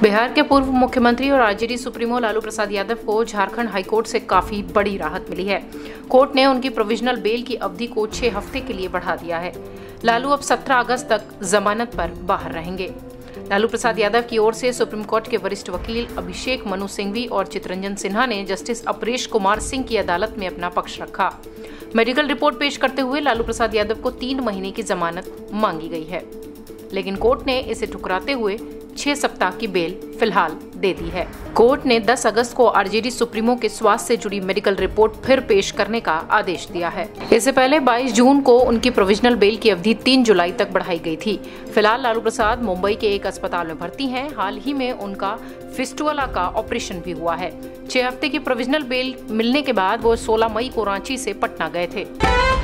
बिहार के पूर्व मुख्यमंत्री और आरजेडी सुप्रीमो लालू प्रसाद यादव को झारखंड हाईकोर्ट से काफी बड़ी राहत मिली है। कोर्ट ने उनकी प्रोविजनल बेल की अवधि को 6 हफ्ते के लिए बढ़ा दिया है। लालू अब 17 अगस्त तक जमानत पर बाहर रहेंगे। लालू प्रसाद यादव की ओर से सुप्रीम कोर्ट के वरिष्ठ वकील अभिषेक मनु सिंघवी और चितरंजन सिन्हा ने जस्टिस अपरेश कुमार सिंह की अदालत में अपना पक्ष रखा। मेडिकल रिपोर्ट पेश करते हुए लालू प्रसाद यादव को 3 महीने की जमानत मांगी गई है, लेकिन कोर्ट ने इसे ठुकराते हुए 6 सप्ताह की बेल फिलहाल दे दी है। कोर्ट ने 10 अगस्त को आरजेडी सुप्रीमो के स्वास्थ्य से जुड़ी मेडिकल रिपोर्ट फिर पेश करने का आदेश दिया है। इससे पहले 22 जून को उनकी प्रोविजनल बेल की अवधि 3 जुलाई तक बढ़ाई गई थी। फिलहाल लालू प्रसाद मुंबई के एक अस्पताल में भर्ती हैं। हाल ही में उनका फिस्टुला का ऑपरेशन भी हुआ है। 6 हफ्ते की प्रोविजनल बेल मिलने के बाद वो 16 मई को रांची से पटना गए थे।